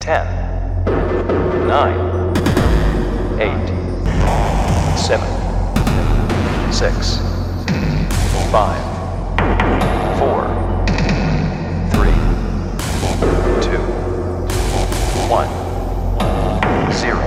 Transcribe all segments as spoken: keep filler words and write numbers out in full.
ten, nine, eight, seven, six, five, four, three, two, one, zero.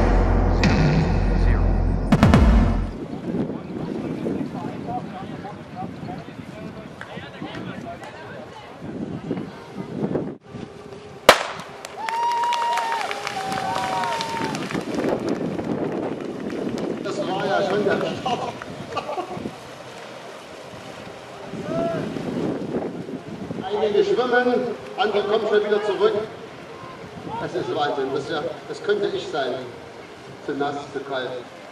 Einige schwimmen, andere kommen schon wieder zurück. Das ist Wahnsinn. Das, ja, das könnte ich sein. Zu nass, zu kalt.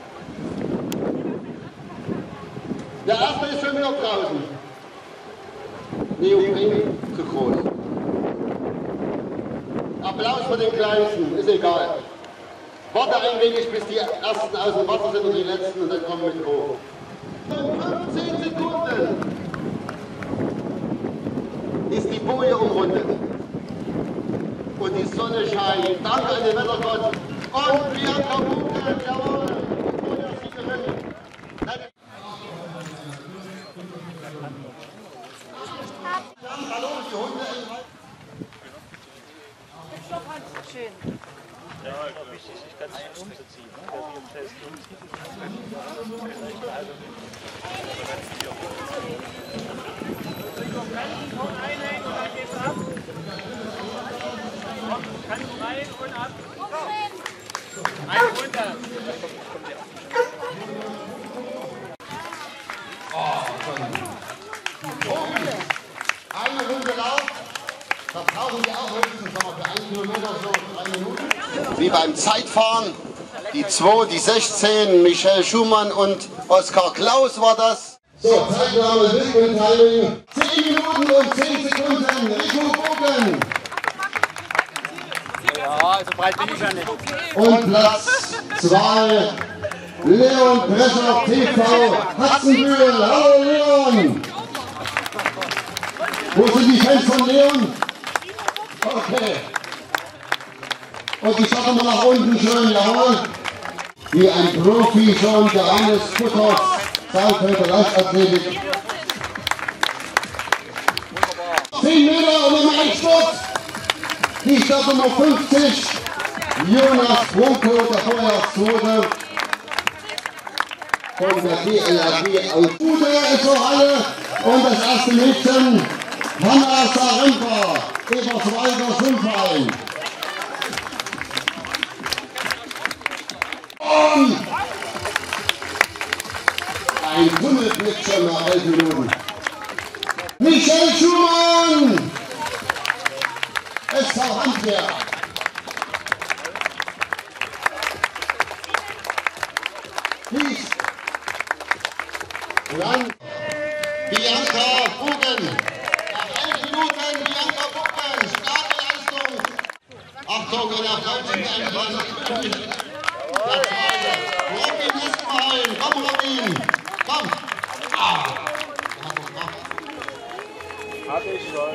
Der erste ist schon wieder draußen. Neopren, zu groß. Applaus für den Kleinsten, ist egal. Warte ein wenig, bis die ersten aus dem Wasser sind und die letzten und dann kommen wir mit hoch. fünfzehn Sekunden ist die Boje umrundet. Und die Sonne scheint. Danke an den Wettergott. Und Bianca Buche, jawohl. Die Boje ist die Gewinne. Hallo, die Hunde. Schön. Ja, wichtig ist ganz umzuziehen. Der sich im Test umzieht, ist vielleicht also Komm einhängen und dann geht's ab. Komm, Kanten rein und ab. Ein runter. Eine Runde Lauf. Da brauchen wir auch höchstens noch für einen Kilometer so drei Minuten. Wie beim Zeitfahren. Die zwei, die sechzehn, Michel Schumann und Oskar Klaus war das. So, Zeitnahme, Windmill-Timing. zehn Minuten und zehn Sekunden. Rico Bogen. Ja, so breit bin ich ja nicht. Und Platz zwei, Leon Brescher, T V, Hatzenbühl. Hallo Leon. Wo sind die Fans von Leon? Okay. Und ich schaue mal nach unten schön, jawohl. Wie ein Profi schon, der eines Futters, Saalfelder Leichtathletik. zehn Meter und nochmal ein Sturz. Die Startnummer fünfzig, Jonas Bronco, der Vorjahrszweite. Von der D L R G aus Bude ist noch alle. Und das erste Mädchen, Hanna Sarempa, Eberswalder Schwimmverein. Und ein Tunnelblick schon nach elf Minuten. Michel Schumann! S V Handwerk. Dies. Dann Bianca Bogen. Nach elf Minuten Bianca Bogen. Starke Leistung. Achtung, und der falschen Einwand. Der zweite. Robin ist rein. Komm, Robin. Komm. Ah. Hab ich schon.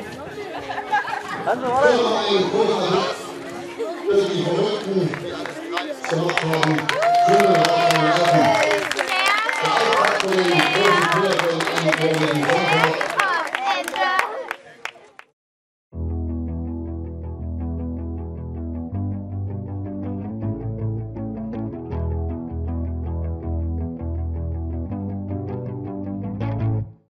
Ein großer Platz für die Verrückten gemacht haben.